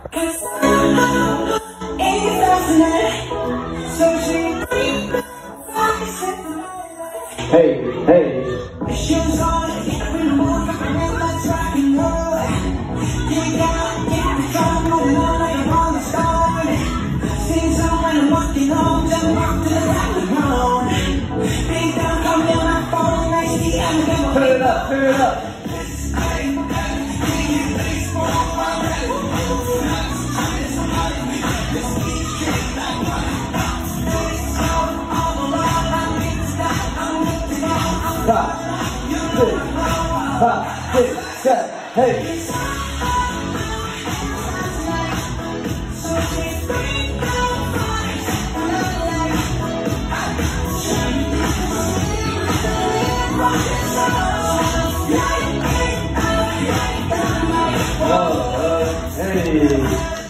Hey, hey. Turn it up, turn it up. Five, six, seven, hey. Hey.